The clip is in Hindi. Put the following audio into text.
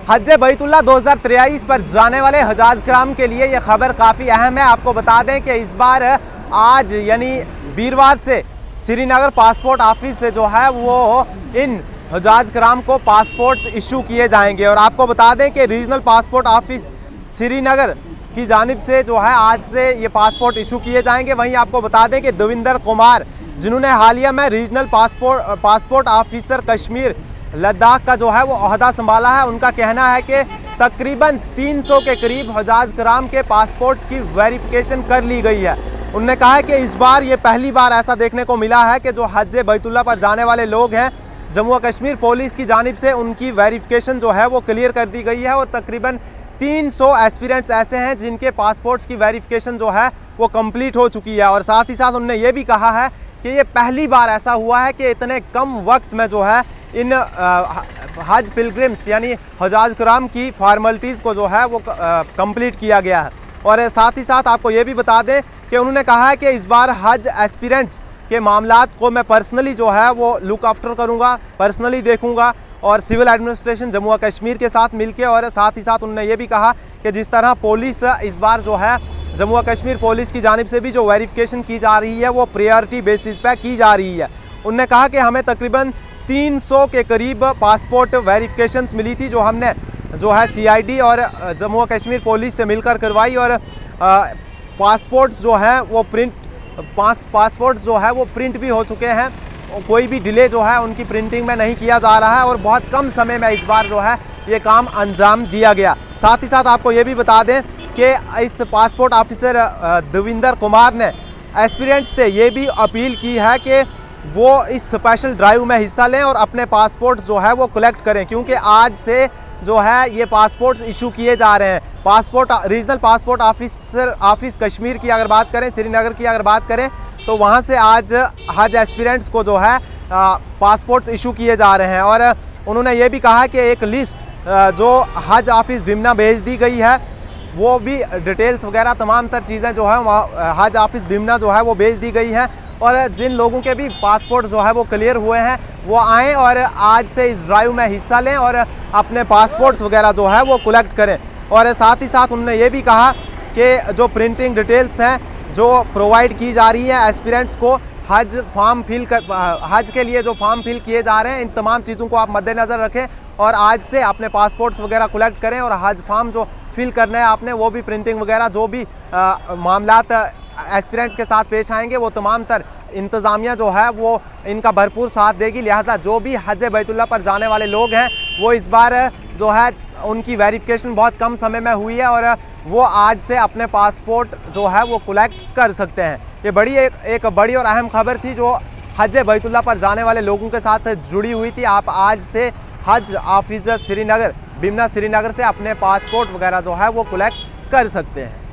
हज बैतुल्लाह 2023 पर जाने वाले हजाज किराम के लिए ये खबर काफ़ी अहम है। आपको बता दें कि इस बार आज यानी वीरवार से श्रीनगर पासपोर्ट ऑफिस से जो है वो इन हजाज किराम को पासपोर्ट इशू किए जाएंगे। और आपको बता दें कि रीजनल पासपोर्ट ऑफिस श्रीनगर की जानिब से जो है आज से ये पासपोर्ट इशू किए जाएंगे। वहीं आपको बता दें कि देविंदर कुमार, जिन्होंने हालिया में regional passport officer Kashmir Ladakh का जो है वो ओहदा संभाला है, उनका कहना है कि तकरीबन 300 के करीब हजाज किराम के पासपोर्ट्स की वेरिफिकेशन कर ली गई है। उन्होंने कहा है कि इस बार ये पहली बार ऐसा देखने को मिला है कि जो हज बैतुल्लाह पर जाने वाले लोग हैं, जम्मू व कश्मीर पुलिस की जानिब से उनकी वेरिफिकेशन जो है वो क्लियर कर दी गई है। और तकरीबन 300 एस्पिरेंट्स ऐसे हैं जिनके पासपोर्ट्स की वेरिफिकेशन जो है वो कंप्लीट हो चुकी है। और साथ ही साथ उन्होंने ये भी कहा है कि ये पहली बार ऐसा हुआ है कि इतने कम वक्त में जो है इन हज पिलग्रिम्स यानी हजाज किराम की फॉर्मेलिटीज़ को जो है वो कंप्लीट किया गया है। और साथ ही साथ आपको ये भी बता दें कि उन्होंने कहा है कि इस बार हज एस्पिरेंट्स के मामलात को मैं पर्सनली जो है वो लुक आफ्टर करूँगा, पर्सनली देखूँगा और सिविल एडमिनिस्ट्रेशन जम्मू व कश्मीर के साथ मिलके। और साथ ही साथ उन्होंने ये भी कहा कि जिस तरह पुलिस इस बार जो है जम्मू व कश्मीर पुलिस की जानिब से भी जो वेरिफिकेशन की जा रही है वो प्रायोरिटी बेसिस पर की जा रही है। उन्होंने कहा कि हमें तकरीबन 300 के करीब पासपोर्ट वेरिफिकेशंस मिली थी, जो हमने जो है CID और जम्मू व कश्मीर पुलिस से मिलकर करवाई। और पासपोर्ट्स जो है वो पासपोर्ट्स जो है वो प्रिंट भी हो चुके हैं। कोई भी डिले जो है उनकी प्रिंटिंग में नहीं किया जा रहा है और बहुत कम समय में इस बार जो है ये काम अंजाम दिया गया। साथ ही साथ आपको ये भी बता दें कि इस पासपोर्ट ऑफिसर देविंदर कुमार ने एस्पिरेंट्स से ये भी अपील की है कि वो इस स्पेशल ड्राइव में हिस्सा लें और अपने पासपोर्ट जो है वो कलेक्ट करें, क्योंकि आज से जो है ये पासपोर्ट्स इशू किए जा रहे हैं। रीजनल पासपोर्ट ऑफिस कश्मीर की अगर बात करें, श्रीनगर की अगर बात करें, तो वहाँ से आज हज एस्पिरेंट्स को जो है पासपोर्ट्स इशू किए जा रहे हैं। और उन्होंने ये भी कहा कि एक लिस्ट जो हज ऑफिस बिमना भेज दी गई है, वो भी डिटेल्स वगैरह तमाम तर चीज़ें जो है वहाँ हज ऑफिस बिमना जो है वो भेज दी गई हैं। और जिन लोगों के भी पासपोर्ट जो है वो क्लियर हुए हैं वो आएँ और आज से इस ड्राइव में हिस्सा लें और अपने पासपोर्ट्स वगैरह जो है वो कलेक्ट करें। और साथ ही साथ उन्होंने ये भी कहा कि जो प्रिंटिंग डिटेल्स हैं जो प्रोवाइड की जा रही है एस्पिरेंट्स को हज के लिए जो फॉर्म फिल किए जा रहे हैं, इन तमाम चीज़ों को आप मद्देनज़र रखें और आज से अपने पासपोर्ट्स वगैरह कलेक्ट करें। और हज फॉर्म जो फिल करना है आपने, वो भी प्रिंटिंग वगैरह जो भी मामलात एस्पिरेंट्स के साथ पेश आएंगे वो तमाम तर इंतज़ामिया जो है वो इनका भरपूर साथ देगी। लिहाजा जो भी हज बैतुल्लाह पर जाने वाले लोग हैं वो इस बार जो है उनकी वेरिफिकेशन बहुत कम समय में हुई है और वो आज से अपने पासपोर्ट जो है वो कलेक्ट कर सकते हैं। ये एक बड़ी और अहम खबर थी जो हज बैतुल्लाह पर जाने वाले लोगों के साथ जुड़ी हुई थी। आप आज से हज ऑफिस श्रीनगर बिमना श्रीनगर से अपने पासपोर्ट वगैरह जो है वो कलेक्ट कर सकते हैं।